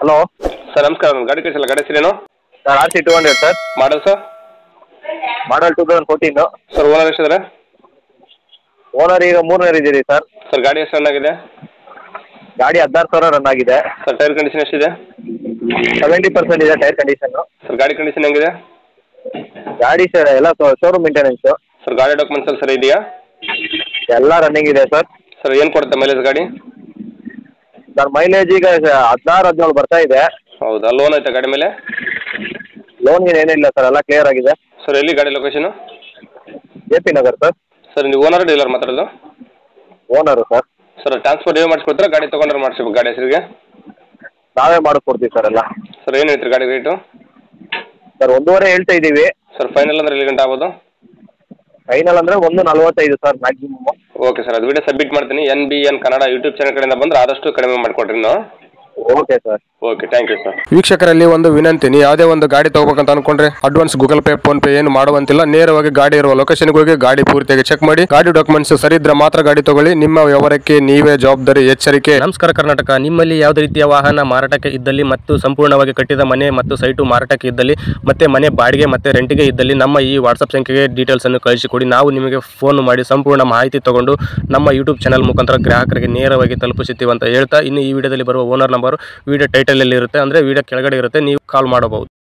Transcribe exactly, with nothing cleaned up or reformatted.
Hello sir ನಮಸ್ಕಾರ. ಒಂದು ಗಾಡಿ ಕಳಿಸಲ್ಲ, ಗಾಡಿ ಹೆಸರೇನು? Sir R C two hundred sir. Model sir? Model two thousand fourteen. Sir owner ಎಷ್ಟಿದ್ದಾರೆ? ಓನರ್ ಈಗ ಮೂರನೇ ಇದ್ದೀರಿ ಸರ್. ಸರ್ ಗಾಡಿ ಎಷ್ಟು ರನ್ ಆಗಿದೆ? ಗಾಡಿ ಹದಿನಾರು ಸಾವಿರ ರನ್ ಆಗಿದೆ. ಸರ್ ಟೈರ್ ಕಂಡೀಷನ್ ಎಷ್ಟಿದೆ? ಸೆವೆಂಟಿ ಪರ್ಸೆಂಟ್ ಇದೆ ಟೈರ್ ಕಂಡೀಷನ್ನು. ಸರ್ ಗಾಡಿ ಕಂಡೀಷನ್ ಹೆಂಗಿದೆ? ಗಾಡಿ ಸರ್ ಎಲ್ಲ ಶೋರೂಮ್ ಮೇಂಟೆನೆನ್ಸು. ಸರ್ ಗಾಡಿ ಡಾಕ್ಯುಮೆಂಟ್ಸ್ ಎಲ್ಲ ಸರಿ ಇದೆಯಾ? ಎಲ್ಲ ರನ್ನಿಂಗ್ ಇದೆ ಸರ್. ಸರ್ ಏನು ಕೊಡುತ್ತೆ ಮೈಲೇಜ್ ಗಾಡಿ? ಸರ್ ಮೈಲೇಜ್ ಈಗ ಹದಿನಾರು ಹದಿನೇಳು ಬರ್ತಾ ಇದೆ. ಹೌದಾ? ಲೋನ್ ಆಯ್ತಾ ಗಾಡಿ ಮೇಲೆ? ಲೋನ್ ಗೀನ್ ಏನಿಲ್ಲ ಸರ್, ಎಲ್ಲ ಕ್ಲಿಯರ್ ಆಗಿದೆ. ಸರ್ ಎಲ್ಲಿ ಗಾಡಿ location? J P Nagar sir. Sir ನೀವು ಓನರ್ ಡೀಲರ್ ಮಾತಾಡೋದು? Owner sir. ಸರ್ ಟ್ರಾನ್ಸ್ಫರ್ ನೀವು ಮಾಡಿಸ್ಕೊಡ್ತೀರಾ ಗಾಡಿ ತೊಗೊಂಡ್ರೆ ಮಾಡಿಸ್ಬೇಕು ಗಾಡಿ ಹೆಸರಿಗೆ? ನಾವೇ ಮಾಡಿಸ್ಕೊಡ್ತೀವಿ ಸರ್ ಎಲ್ಲ. ಸರ್ ಏನು ಹೇಳ್ತೀರಿ ಗಾಡಿ ರೇಟು? ಸರ್ ಒಂದೂವರೆ ಹೇಳ್ತಾ ಇದ್ದೀವಿ. ಸರ್ ಫೈನಲ್ ಅಂದ್ರೆ ಎಲ್ಲಿ ಗಂಟೆ ಆಗ್ಬೋದು? ಫೈನಲ್ ಅಂದರೆ ಒಂದು ನಲ್ವತ್ತೈದು ಸರ್ ಮ್ಯಾಕ್ಸಿಮಮ್. ಓಕೆ ಸರ್, ಅದು ವಿಡಿಯೋ ಸಬ್ಮಿಟ್ ಮಾಡ್ತೀನಿ. N B N Kannada YouTube channel ಕಡೆಯಿಂದ ಬಂದರೆ ಆದಷ್ಟು ಕಡಿಮೆ ಮಾಡಿಕೊಡ್ರಿ ನೀವು. Okay sir. Okay, thank you sir. ವೀಕ್ಷಕರಲ್ಲಿ ಒಂದು ವಿನಂತಿ, ನೀವು ಯಾವುದೇ ಒಂದು ಗಾಡಿ ತಗೋಬೇಕಂತ ಅನ್ಕೊಂಡ್ರೆ advance Google Pay PhonePe ಏನು ಮಾಡುವಂತಿಲ್ಲ. ನೇರವಾಗಿ ಗಾಡಿ ಇರುವ ಲೊಕೇಶನ್ಗೆ ಹೋಗಿ ಗಾಡಿ ಪೂರ್ತಿಯಾಗಿ ಚೆಕ್ ಮಾಡಿ, ಗಾಡಿ ಡಾಕ್ಯುಮೆಂಟ್ಸ್ ಸರಿ ಇದ್ರೆ ಮಾತ್ರ ಗಾಡಿ ತಗೊಳ್ಳಿ. ನಿಮ್ಮ ವ್ಯವಹಾರಕ್ಕೆ ನೀವೇ ಜವಾಬ್ದಾರಿ. ಎಚ್ಚರಿಕೆ. ನಮಸ್ಕಾರ ಕರ್ನಾಟಕ. ನಿಮ್ಮಲ್ಲಿ ಯಾವುದೇ ರೀತಿಯ ವಾಹನ ಮಾರಾಟಕ್ಕೆ ಇದ್ದಲ್ಲಿ ಮತ್ತು ಸಂಪೂರ್ಣವಾಗಿ ಕಟ್ಟಿದ ಮನೆ ಮತ್ತು ಸೈಟು ಮಾರಾಟಕ್ಕೆ ಇದ್ದಲ್ಲಿ ಮತ್ತೆ ಮನೆ ಬಾಡಿಗೆ ಮತ್ತೆ ರೆಂಟಿಗೆ ಇದ್ದಲ್ಲಿ ನಮ್ಮ ಈ ವಾಟ್ಸಪ್ ಸಂಖ್ಯೆಗೆ ಡೀಟೇಲ್ಸ್ ಅನ್ನು ಕಳಿಸಿಕೊಡಿ. ನಾವು ನಿಮಗೆ ಫೋನ್ ಮಾಡಿ ಸಂಪೂರ್ಣ ಮಾಹಿತಿ ತಗೊಂಡು ನಮ್ಮ ಯೂಟ್ಯೂಬ್ ಚಾನಲ್ ಮುಖಾಂತರ ಗ್ರಾಹಕರಿಗೆ ನೇರವಾಗಿ ತಲುಪಿಸುತ್ತೀವಿ ಅಂತ ಹೇಳ್ತಾ, ಇನ್ನು ಈ ವಿಡಿಯೋದಲ್ಲಿ ಬರುವ ಓನರ್ ನಂಬರ್ ವಿಡಿಯೋ ಟೈಟಲ್ ಅಲ್ಲಿ ಇರುತ್ತೆ, ಅಂದ್ರೆ ವಿಡಿಯೋ ಕೆಳಗಡೆ ಇರುತ್ತೆ, ನೀವು ಕಾಲ್ ಮಾಡಬಹುದು.